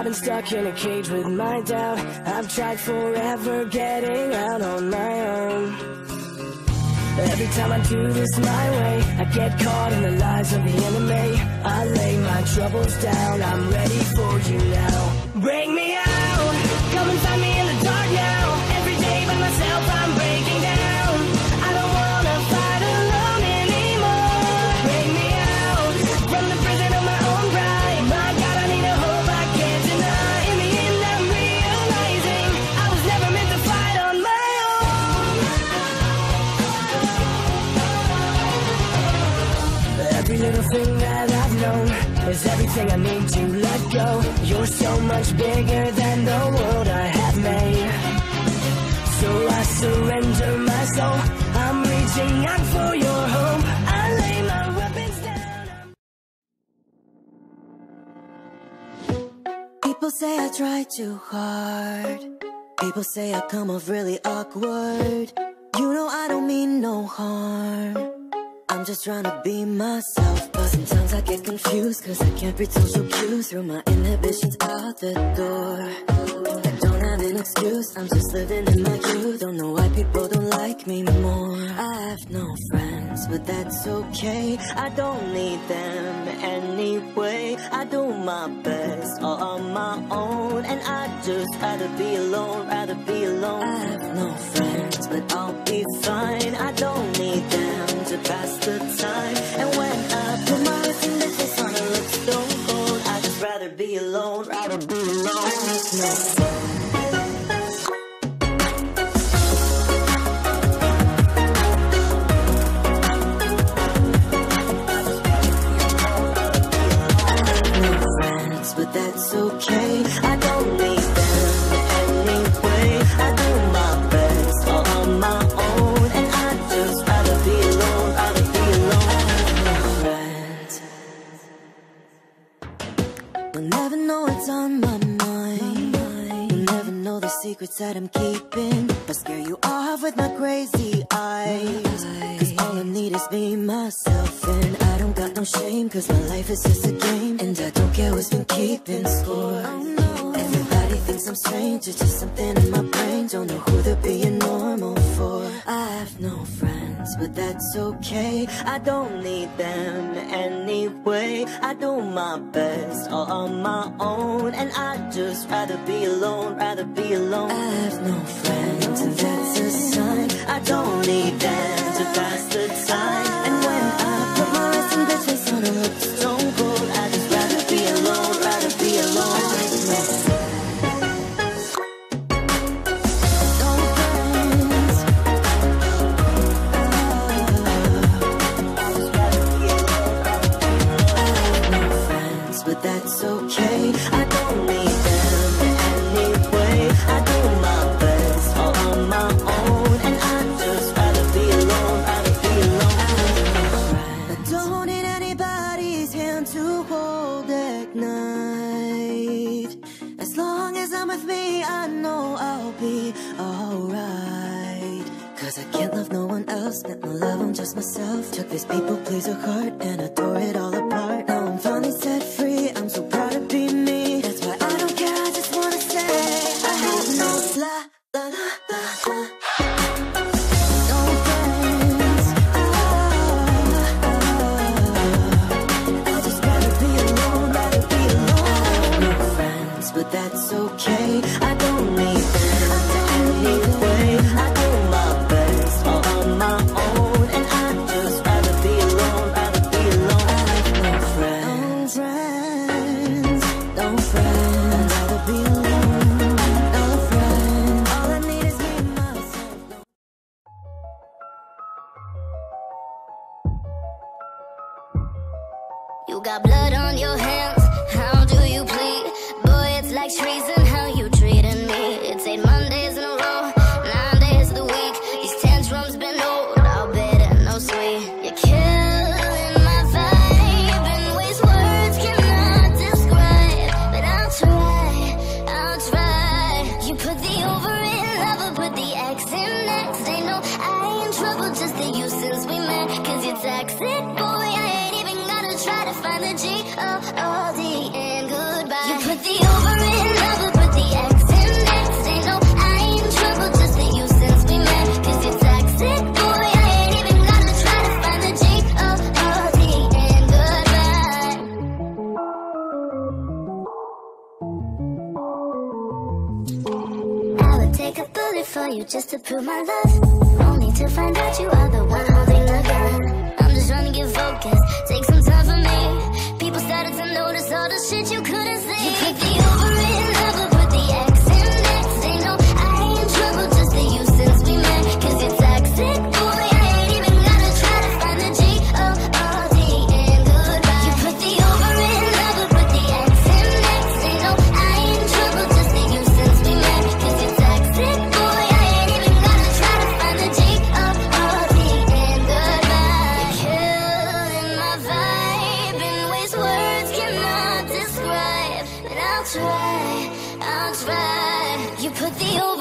been stuck in a cage with my doubt. I've tried forever getting out on my own. Every time I do this my way, I get caught in the lies of the enemy. I lay my troubles down, I'm ready for you now. Bring me out, come and find me in the dark now. Every day by myself I'm breaking down. I don't wanna fight alone anymore. Bring me out, from the prison of my own pride. My God, I need a hope I can't deny. In the end I'm realizing I was never meant to fight on my own. Every little thing that I've known is everything I need to let go. You're so much bigger than the world I have made. So I surrender my soul. I'm reaching out for your hope. I lay my weapons down. People say I try too hard. People say I come off really awkward. You know I don't mean no harm. I'm just trying to be myself, but sometimes I get confused, cause I can't read social cues. Through my inhibitions out the door. I don't have an excuse, I'm just living in my youth. Don't know why people don't like me more. I have no friends, but that's okay. I don't need them anyway. I do my best all on my own, and I'd just rather be alone, rather be alone. I have no friends, but I'll be fine. I don't need them to pass the time. And when I put my fingertips on a look stone cold, I'd just rather be alone, rather be alone. I need no friends. But that's okay, I don't need them anyway. I do my best all on my own, and I'd just rather be alone, rather be alone. Friends, you'll never know what's on my mind. You'll never know the secrets that I'm keeping. I scare you off with my crazy eyes, cause all I need is me, myself, and I don't got no shame, cause my life is just a game, and I don't care what's been keeping score. Everybody thinks I'm strange, it's just something in my brain. Don't know who they're being normal for. I have no friends, but that's okay. I don't need them anyway. I do my best all on my own, and I'd just rather be alone, rather be alone. I have no friends, and that's a sign. I don't need them to pass the time. And when I put my resting bitch face on a look stone cold, I'd just rather be alone, rather be alone. I need no friends. But that's okay, I don't need them anyway. I do my best all on my own, and I'd just rather be alone, rather be alone. I don't need anybody's hand to hold at night. As long as I'm with me, I know I'll be alright. Cause I can't love no one else, spent my love on just myself. Took this people pleaser heart and I tore it all apart. Now I'm finally set free, I'm so proud to be me. That's why I don't care, I just wanna say I have no la la la la la. No friends, I'd just rather be alone, rather be alone. No friends, but that's okay, I don't need them anyway. I do my best all on my own, and I'd just rather be alone, rather be alone. I have no friends, no friends, I'd rather be alone, no friends. All I need is me, myself. You got blood on your hands, how do you plead? Boy, it's like treason how you treating me. It's 8 Mondays in a row, 9 days of the week. These tantrums been old, I'll bet it no sweet. You're killing my vibe in ways words cannot describe. But I'll try, I'll try. You put the over in lover, put the X in next. Ain't no I in trouble, just the you since we met. Cause you're toxic, boy, I ain't even gotta try to find the G-O-O-D and goodbye. You put the over in take a bullet for you just to prove my love. Only to find out you are the one holding the gun. I'm just trying to get focused, take some time for me. People started to notice all the shit you couldn't see. You put the over in love, but put the X in next. They know I ain't in trouble just to you since we met. Cause you're toxic, boy, I ain't even gotta try to find the G-O-O-D in goodbye. You put the over in love, but put the X in next. They know I ain't in trouble just to you since we met. Cause you're toxic, boy, I ain't even gotta try to find the G-O-O-D in goodbye. You're killing my vibe in ways words cannot describe. But I'll try. You put the over